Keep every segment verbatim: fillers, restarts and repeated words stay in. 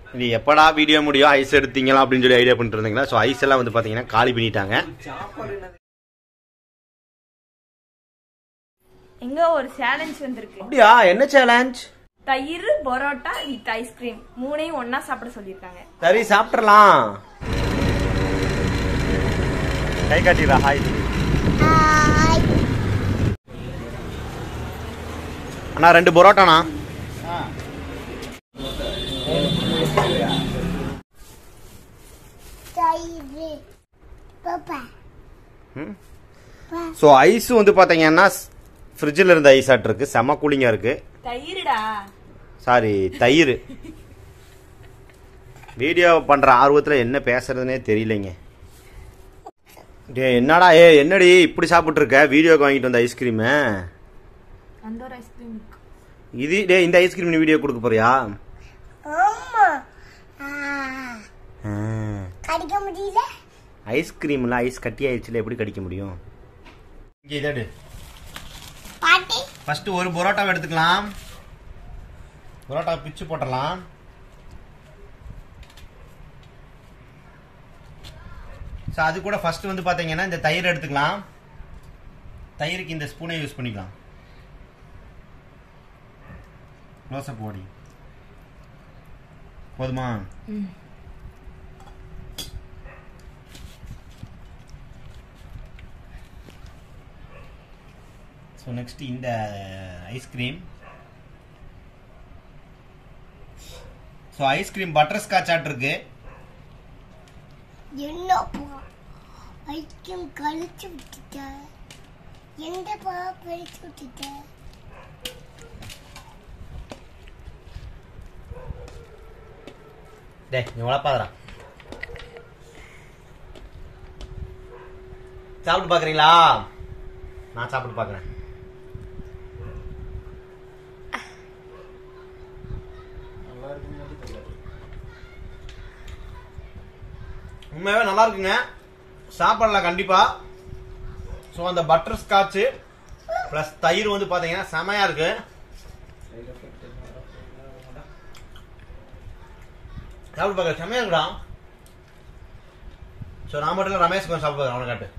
இது எப்படா வீடியோ முடியும் ஐஸ் எடுத்தீங்களா அப்படின்னு சொல்லி ஐடியா பண்ணிட்டு இருந்தீங்களா? ஸோ ஐஸ் எல்லாம் வந்து பார்த்தீங்கன்னா காலி பண்ணிட்டாங்க. எங்க ஒரு சேலஞ்ச் வந்திருக்கு. அப்படியா? என்ன சேலஞ்ச்? தயிர் பரோட்டா வித் ஐஸ்கிரீம் மூணையும் ஒண்ணா சாப்பிட சொல்லிருக்காங்க. சரி சாப்பிடலாம். கை காட்டிடா. ஹாய் அண்ணா, ரெண்டு பரோட்டாண்ணா. ஸோ ஐஸ் வந்து பார்த்தீங்கன்னா ஃப்ரிட்ஜில் இருந்த ஐஸ் ஆட் இருக்கு, செம்ம கூலிங்காக இருக்கு. தயிர்டா. சாரி, தயிர். வீடியோ பண்ணுற ஆர்வத்தில் என்ன பேசுறதுனே தெரியலைங்க. டே என்னடா, ஏ என்னடி இப்படி சாப்பிட்டு இருக்க? வீடியோக்கு வாங்கிட்டு வந்த ஐஸ்கிரீமு இது. டே இந்த ஐஸ்கிரீம் நீ வீடியோ கொடுக்க போறியா? கடிக்க முடியல. ஐஸ்கிரீம்ல ஐஸ் கட்டி ஆயிடுச்சுல, எப்படி கடிக்க முடியும்? இங்கே இதாடு பாட்டி. ஃபர்ஸ்ட் ஒரு பரோட்டாவை எடுத்துக்கலாம். பரோட்டா பிச்சு போட்டலாம். ஸோ அது கூட ஃபர்ஸ்ட் வந்து பார்த்தீங்கன்னா இந்த தயிர் எடுத்துக்கலாம். தயிருக்கு இந்த ஸ்பூனை யூஸ் பண்ணிக்கலாம். க்ளோஸ்அப் ஓடி போதுமா? ஸோ நெக்ஸ்ட் இந்த ice cream. So ice cream butterscotch add இருக்கு. என்னப்பா ஐஸ்கிரீம் கழிச்சு விட்டுட்ட? எந்தப்பா கழிச்சு விட்டுட்ட? டேய் நீ உழப்பாதடா. சாப்பிட்டு பாக்குறீங்களா? நான் சாப்பிட்டு பாக்குறேன். உண்மையாவே நல்லா இருக்குங்க, சாப்பிடலாம் கண்டிப்பா. ஸோ அந்த பட்டர் ஸ்காட்ச் பிளஸ் தயிர் வந்து பாத்தீங்கன்னா செமையா இருக்கு. சாப்பிட்டு பாக்க செமையா இருக்குடா. ஸோ நான் மட்டும் இல்லை, ரமேஷ் கொஞ்சம் சாப்பிட்டு அவனை காட்டு.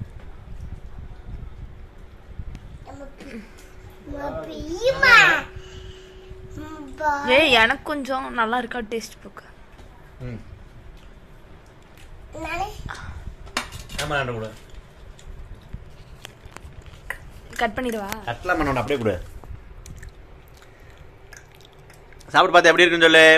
ஏய் எனக்கு கொஞ்சம் நல்லா இருக்கா டேஸ்ட் போக்க. ம் ஆமா நான் கூட கட் பண்ணிடுவா. கட்லாம் பண்ணணும், அப்படியே கொடு. சாப்பிட்டு பார்த்து எப்படி இருக்குன்னு சொல்லு.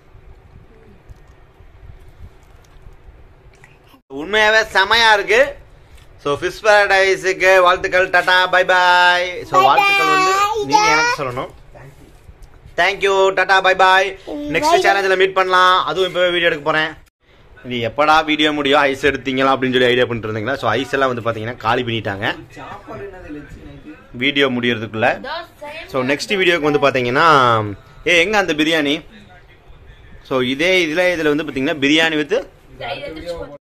உண்மையாவே செமையா இருக்கு. ஸோ ஃபிஷ் பேரடைஸுக்கு வாழ்த்துக்கள். டாடா பை பாய். ஸோ வாழ்த்துக்கள் வந்து நீங்க எனக்கு சொல்லணும். Thank you, tata bye bye. Next சேலஞ்சில் மீட் பண்ணலாம். அதுவும் இப்போ வீடியோ எடுக்க போறேன். இது எப்படா வீடியோ முடியும் ஐஸ் எடுத்தீங்களா அப்படின்னு சொல்லி ஐடியா பண்ணிட்டு இருந்தீங்களா? ஸோ ஐஸ் எல்லாம் வந்து பார்த்தீங்கன்னா காலி பண்ணிட்டாங்க வீடியோ முடியறதுக்குள்ள. ஸோ நெக்ஸ்ட் வீடியோக்கு வந்து பார்த்தீங்கன்னா ஏ எங்க அந்த பிரியாணி? ஸோ இதே இதில் இதில் வந்து பார்த்தீங்கன்னா பிரியாணி வித்